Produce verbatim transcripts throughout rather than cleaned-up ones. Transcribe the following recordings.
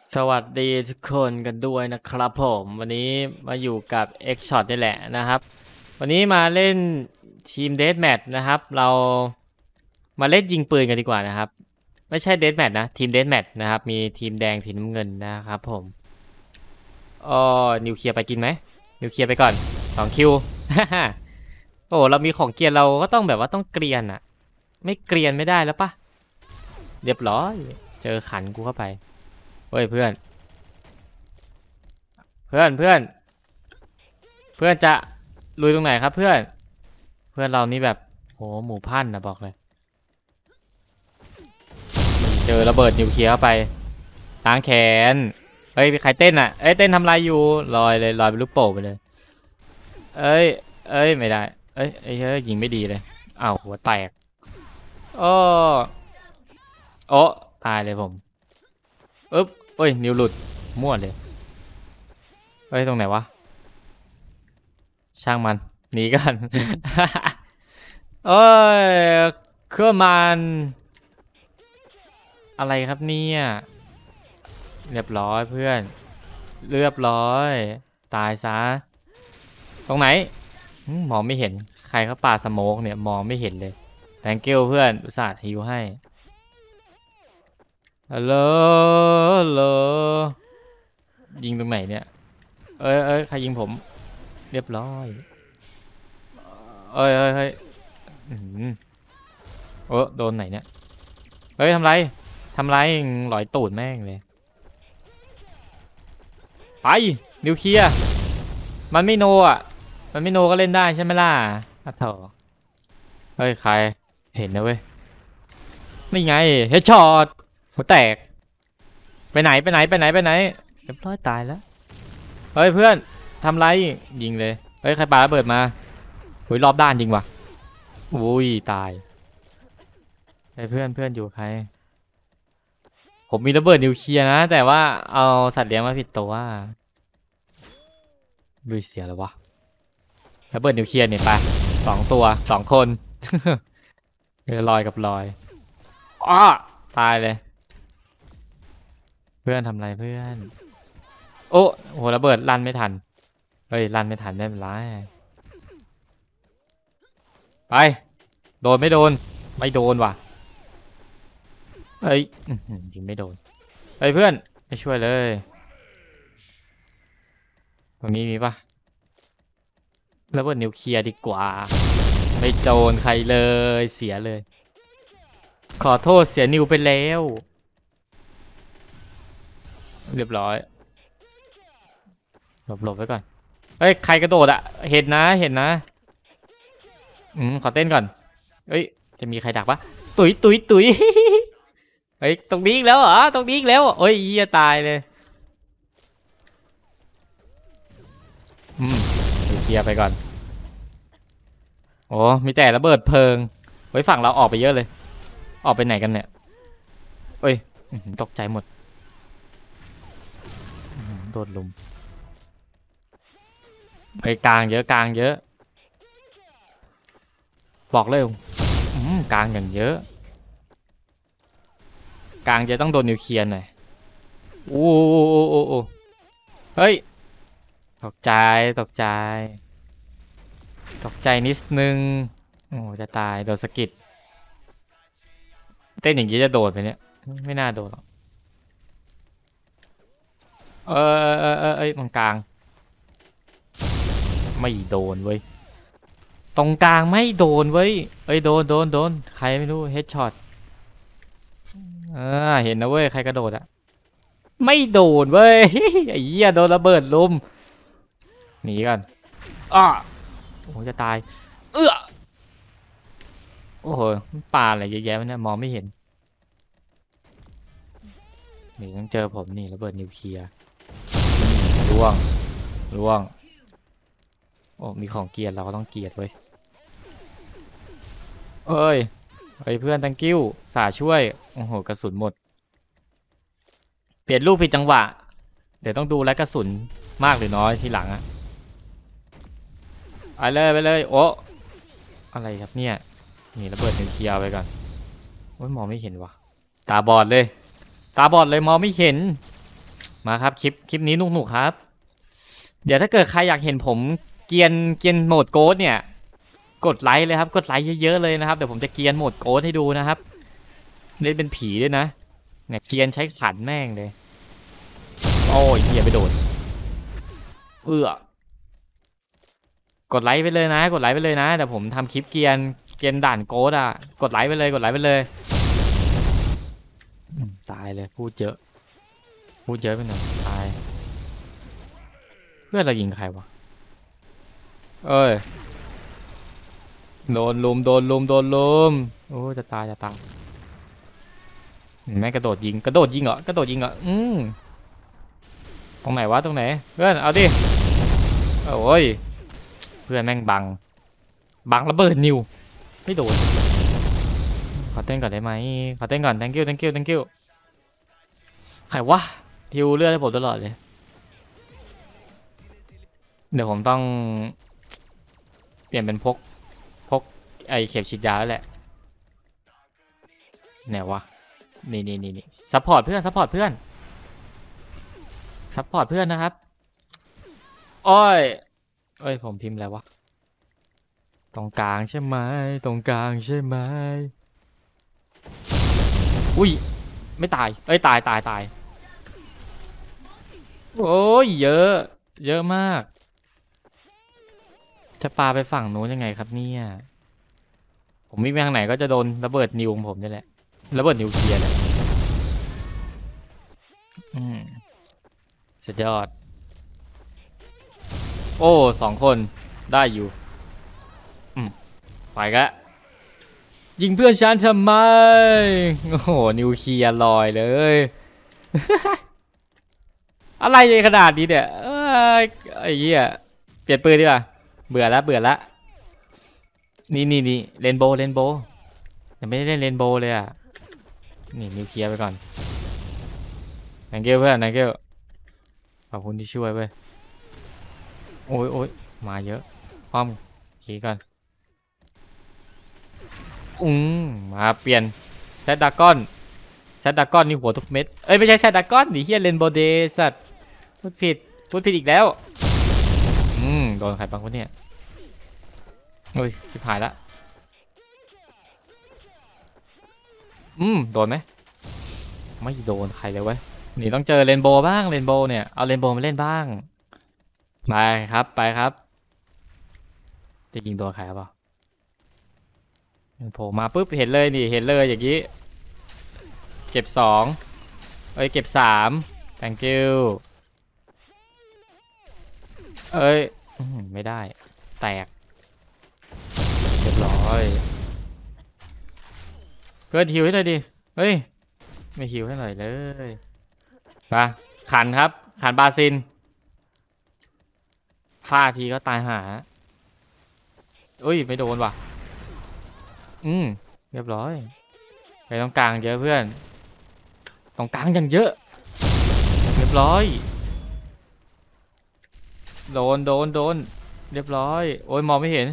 สวัสดีทุกคนกันด้วยนะครับผมวันนี้มาอยู่กับ X Shot นี่แหละนะครับวันนี้มาเล่นทีมเดธแมทนะครับเรามาเล่นยิงปืนกันดีกว่านะครับไม่ใช่เดธแมทนะทีมเดธแมทนะครับมีทีมแดงทีมน้ำเงินนะครับผมอ๋อนิวเคลียร์ไปกินไหมนิวเคลียร์ไปก่อนสองคิว โอ้เรามีของเกียร์เราก็ต้องแบบว่าต้องเกรียนอะไม่เกรียนไม่ได้แล้วปะเรียบร้อยเจอขันกูเข้าไปเฮ้ยเพื่อน เพื่อนเพื่อนเพื่อนจะลุยตรงไหนครับเพื่อนเพื่อนเรานี่แบบโหหมู่พันนะบอกเลยเจอระเบิดนิวเคลียร์เข้าไปล้างแขนเฮ้ยใครเต้นอ่ะเอ้ยเต้นทำไรอยู่ลอยเลยลอยเป็นลูกโป่งไปเลยเอ้ยเอ้ยไม่ได้เอ้ยเอ้ยเฮ้ยยิงไม่ดีเลยอ้าวหัวแตกโอ้โอ้ตายเลยผมอึ๊บเอ้ยนิวหลุดมั่วเลยเอ้ยตรงไหนวะช่างมันหนีกัน เอ้ยเครื่องมันอะไรครับเนี่ยเรียบร้อยเพื่อนเรียบร้อยตายซะตรงไหนมองไม่เห็นใครเขาปาสโมกเนี่ยมองไม่เห็นเลย thank you เพื่อนอุตส่าห์ฮิวให้ฮัลโหลฮัลโหลยิงตรงไหนเนี่ยเอ้ยเอ้ยใครยิงผมเรียบร้อยเอ้ยเอ้ยเฮ้ยโอ้โดนไหนเนี่ยเฮ้ยทำไรทำไรหลอยตูดแม่งเลยไปนิวเคลียร์มันไม่โนอ่ะมันไม่โนก็เล่นได้ใช่ไหมล่ะอ่ะเถอะเฮ้ยใครเห็นนะเว้ยนี่ไงเฮดช็อตหัวแตกไปไหนไปไหนไปไหนไปไหนเรียบร้อยตายแล้วเฮ้ยเพื่อนทำไรยิงเลยเฮ้ยใครปาระเบิดมาหุยรอบด้านจริงวะอุ้ยตายไอ้เพื่อนเพื่อนอยู่ใครผมมีระเบิดนิวเคลียร์นะแต่ว่าเอาสัตว์เลี้ยงมาผิดตัวดุยเสียแล้ววะระเบิดนิวเคลียร์เนี่ยไปสองตัวสองคนเออลอยกับลอยอ้อตายเลยเพื่อนทำไรเพื่อนโอ้โหระเบิดลั่นไม่ทันเฮ้ยลั่นไม่ทันไม่เป็นไรไปโดนไม่โดนไม่โดนว่ะเฮ้ยจริงไม่โดนเฮ้ยเพื่อนไม่ช่วยเลยตรงนี้มีปะระเบิดนิวเคลียร์ดีกว่าไม่โดนใครเลยเสียเลยขอโทษเสียนิวไปแล้วเรียบร้อยหลบหลบไว้ก่อนเฮ้ยใครกระโดดอะเห็นนะเห็นนะอืมขอเต้นก่อนเฮ้ยจะมีใครดักปะตุ๋ยตุ๋ยตุ๋ยเฮ้ยตรงนี้อีกแล้วเหรอตรงนี้อีกแล้วเฮ้ยจะตายเลยอืมเคลียร์ไปก่อนโอ้มีแต่ระเบิดเพลิงเฮ้ยฝั่งเราออกไปเยอะเลยออกไปไหนกันเนี่ยเฮ้ยตกใจหมดโดนลุมไปกลางเยอะกลางเยอะบอกเลยกลางอย่างเยอะกลางจะต้องโดนนิวเคลียร์หน่อยโอ้โอ้เฮ้ยตกใจตกใจตกใจนิดนึงโอ้จะตายโดนสกิดเต้นอย่างนี้จะโดดไปเนี่ยไม่น่าโดดหรอกเออเออเออเอ้ยตรงกลางไม่โดนเว้ยตรงกลางไม่โดนเว้ยเอ้ยโดนโดนโดนใครไม่รู้เฮดช็อตเออเห็นนะเว้ยใครกระโดดอะไม่โดนเว้ยไอ้เหี้ยโดนระเบิดลุมหนีกันอ้อโอ้จะตายเออโอ้โหปลาอะไรเยอะแยะเนี่ยมองไม่เห็นนี่ต้องเจอผมนี่ระเบิดนิวเคลียร์ร่วงร่วงโอ้มีของเกียร์เราก็ต้องเกียร์เว้ยเอ้ยเฮ้ยเพื่อนตังกิ้วสาช่วยโอ้โหกระสุนหมดเปลี่ยนลูกผิดจังหวะเดี๋ยวต้องดูแลกระสุนมากหรือน้อยทีหลังอะไปเลยไปเลยโอ้อะไรครับเนี่ยนี่ระเบิดนิวเคลียร์ไปก่อนโอ้ยมองไม่เห็นวะตาบอดเลยตาบอดเลยมองไม่เห็นมาครับคลิปคลิปนี้หนุกๆครับเดี๋ยวถ้าเกิดใครอยากเห็นผมเกียนเกียนโหมดโกดเนี่ยกดไลค์เลยครับกดไลค์เยอะๆเลยนะครับเดี๋ยวผมจะเกียนโหมดโกดให้ดูนะครับเล่นเป็นผีด้วยนะเนี่ยเกียนใช้ขันแม่งเลยโอ้ยเหี้ยไปโดนเอื้อกดไลค์ไปเลยนะกดไลค์ไปเลยนะเดี๋ยวผมทำคลิปเกียนเกียนด่านโกดอ่ะกดไลค์ไปเลยกดไลค์ไปเลยตายเลยพูดเยอะพูดเยอะไปหน่อยตายเพื่อนเรายิงใครวะเอ้ยโดนลุมโดนลุมโดนลุมโอ้จะตายจะตายแม่กระโดดยิงกระโดดยิงเหรอกระโดดยิงเหรออืมตรงไหนวะตรงไหนเพื่อนเอาดิโอ้ยเพื่อนแม่งบังบังระเบิดนิวไม่โดนขอเต้นก่อนได้ไหมขอเต้นก่อน thank you thank you thank you ใครวะฮิวเลือดให้ผมตลอดเลยเดี๋ยวผมต้องเปลี่ยนเป็นพกพกไอเข็มฉีดยาแล้วแหละไหนวะนี่นี่นี่นี่ซัพพอร์ตเพื่อนซัพพอร์ตเพื่อนซัพพอร์ตเพื่อนนะครับอ้อยเอ้ยผมพิมพ์แล้ววะตรงกลางใช่ไหมตรงกลางใช่ไหมอุ้ยไม่ตายเอ้ยตายตายตายโอ้ยเยอะเยอะมากจะปาไปฝั่งโน้นยังไงครับเนี่ยผมวิ่งไปทางไหนก็จะโดนระเบิดนิวของผมนี่แหละระเบิดนิวเคลียร์เลยอืมสุดยอดโอ้สองคนได้อยู่อืมไปกะยิงเพื่อนฉันทำไมโอ้โหนิวเคลียร์ลอยเลยอะไรขนาดนี้เนี่ยไอ้เหี้ยเปลี่ยนปืนดีกว่าเบื่อแล้วเบื่อแล้วนี่นี่นี่เรนโบว์เรนโบว์ยังไม่ได้เล่นเรนโบว์เลยอ่ะนี่นิวเคลียร์ไปก่อน thank you เพื่อน thank you ขอบคุณที่ช่วยเว้ยโอ้ยโอ้ยมาเยอะพร้อมขี่ก่อนอืมมาเปลี่ยนแซดดากอนแซดดากอนนี่หัวทุกเม็ดเอ้ยไม่ใช่แซดดากอนนี่เฮียเรนโบว์เดย์สัตว์พูดผิดพูดผิดอีกแล้วอืมโดนใครบ้างวะเนี่ยโอ้ยชิบหายละอืมโดนไหมไม่โดนใครเลยเว้ยนี่ต้องเจอเรนโบว์บ้างเรนโบว์เนี่ยเอาเรนโบว์มาเล่นบ้างไปครับไปครับจะยิงตัวใครเปล่าโผล่มาปุ๊บเห็นเลยนี่เห็นเลยอย่างนี้เก็บสองเอ้ยเก็บสาม thank you เอ้ยไม่ได้แตกเรียบร้อยเพื่อนฮิวให้หน่อยดิเฮ้ยไม่ฮิวให้หน่อยเลยมาขันครับขันบาซินฟาทีก็ตายหาอุ้ยไม่โดนว่ะอืมเรียบร้อยไปตรงกลางเยอะเพื่อนตรงกลางยังเยอะเรียบร้อยโดนโดนโดนเรียบร้อยโอ้ยมองไม่เห็น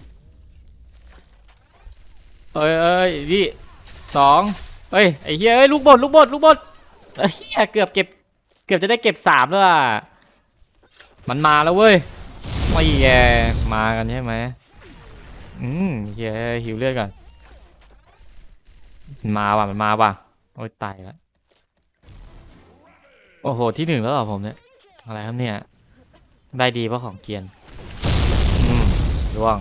เอ้ยเอ้ยนี่สองเฮ้ยไอ้เหี้ยเอ้ยลูกบอลลูกบอลลูกบอลไอ้เหี้ยเกือบเก็บเกือบจะได้เก็บสามแล้วอ่ะมันมาแล้วเว้ยไม่แย่มากันใช่ไหมอืมเหี้ยหิวเลือดก่อนมาว่ะมันมาว่ะโอ้ยตายแล้วโอ้โหที่หนึ่งแล้วเหรอผมเนี่ยอะไรครับเนี่ยได้ดีเพราะของเกียนอืมร่วง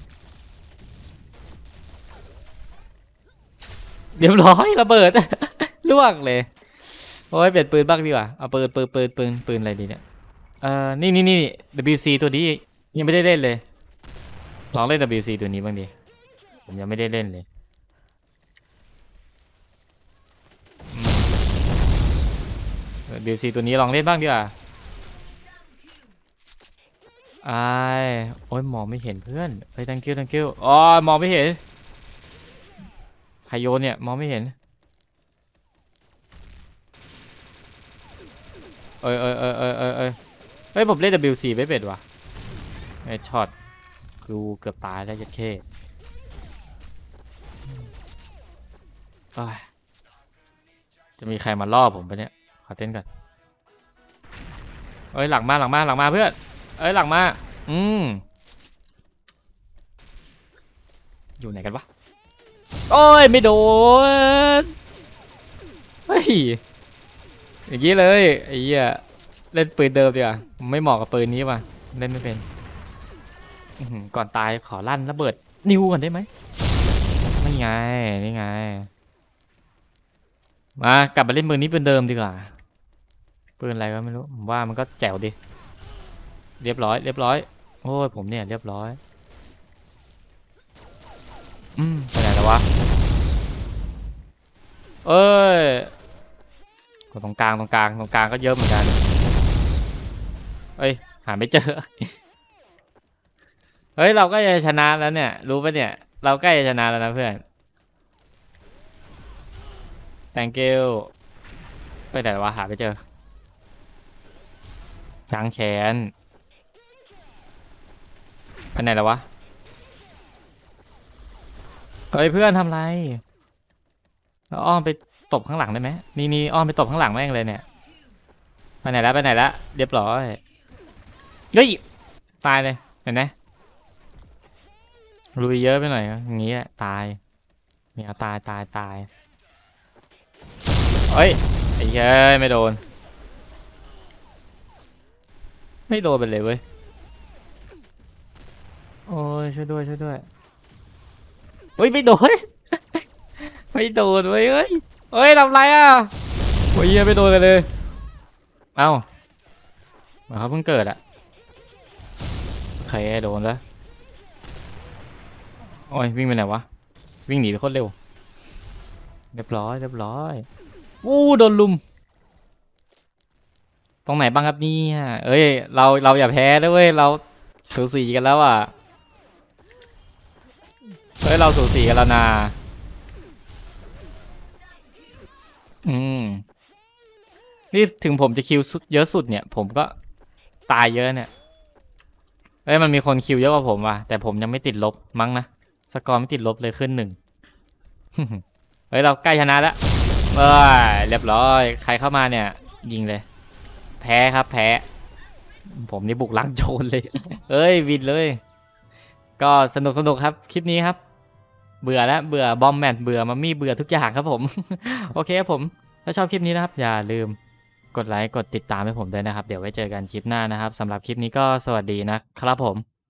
เรียบร้อยระเบิดล่วงเลยโอ้ยเปลี่ยนปืนบ้างดีกว่าเอาปืนปืนปืนปืนปืนอะไรดีเนี่ยเอ่อนี่นี่นี่ ดับเบิลยู ซี ตัวนี้ยังไม่ได้เล่นเลยลองเล่น ดับเบิลยู ซี ตัวนี้บ้างดิผมยังไม่ได้เล่นเลยดับเบิลยู ซี ตัวนี้ลองเล่นบ้างดีกว่าไอ้โอ้ยมองไม่เห็นเพื่อนไป thank you thank you อ๋อมองไม่เห็นใครโยนเนี่ยมองไม่เห็นเอ้ยเอ้ยเอ้ยเอ้ยเอ้ยเอ้ยเฮ้ยผมเล่น ดับเบิลยู ซี ไม่เป็นว่ะไอ้ช็อตกูเกือบตายแล้วยัดเข้จะมีใครมาล่อผมปะเนี่ยขอเต้นก่อนเอ้ยหลังมาหลังมาหลังมาเพื่อนเอ้ยหลังมาอืมอยู่ไหนกันวะโอ้ยไม่โดนเฮ้ยอย่างนี้เลยไอ้เหี้ยเล่นปืนเดิมดีกว่าไม่เหมาะกับปืนนี้ว่ะเล่นไม่เป็นก่อนตายขอลั่นระเบิดนิวก่อนได้ไหมนี่ไงนี่ไงมากลับมาเล่นปืนนี้เป็นเดิมดีกว่าปืนอะไรก็ไม่รู้ผมว่ามันก็แจ๋วดิเรียบร้อยเรียบร้อยโอ้ยผมเนี่ยเรียบร้อยอืมไปไหนแล้ววะเอ้ยตรงกลางตรงกลางตรงกลางก็เยอะเหมือนกันเอ้ยหาไม่เจอเฮ้ยเราก็จะชนะแล้วเนี่ยรู้ปะเนี่ยเราใกล้จะชนะแล้วนะเพื่อน thank you ไปไหนวะหาไม่เจอช้างแขนไปไหนแล้ววะเฮ้ยเพื่อนทำไรเราอ้อมไปตบข้างหลังได้ไหมนี่นี่อ้อมไปตบข้างหลังแม่งเลยเนี่ยไปไหนแล้วไปไหนแล้วเรียบร้อยเฮ้ยตายเลยเห็นไหมลุยเยอะไปหน่อยอย่างงี้ตายเนี่ยตายตายตายเฮ้ยไอ้เหี้ยไม่โดนไม่โดนไปเลยเว้ยโอ้ยช่วยด้วยช่วยด้วยเฮ้ยไม่โดนไม่โดนเว้ยเฮ้ยเฮ้ยทำไรอ่ะโอ้ยเหี้ยไม่โดนเลยเอ้าเขาเพิ่งเกิดอะโอเคโดนแล้วโอ้ยวิ่งไปไหนวะวิ่งหนีไปโคตรเร็วเรียบร้อยเรียบร้อยวู้โดนลุมตรงไหนบ้างครับนี่เอ้ยเราเราอย่าแพ้ด้วยเว้ยเราสูสีกันแล้วอ่ะเฮ้ยเราสูสีกันแล้วนะอืมนี่ถึงผมจะคิวเยอะสุดเนี่ยผมก็ตายเยอะเนี่ยเอ้ยมันมีคนคิวเยอะกว่าผมว่ะแต่ผมยังไม่ติดลบมั้งนะสกอร์ไม่ติดลบเลยขึ้นหนึ่งเฮ้ยเราใกล้ชนะแล้วเอ้ยเรียบร้อยใครเข้ามาเนี่ยยิงเลยแพ้ครับแพ้ผมนี่บุกลังโจรเลยเอ้ยวินเลยก็สนุกสนุกครับคลิปนี้ครับเบื่อแล้วเบื่อบอมแมทเบื่อมัมมี่เบื่อทุกอย่างครับผมโอเคครับผมถ้าชอบคลิปนี้นะครับอย่าลืมกดไลค์กดติดตามให้ผมด้วยนะครับเดี๋ยวไว้เจอกันคลิปหน้านะครับสำหรับคลิปนี้ก็สวัสดีนะครับผม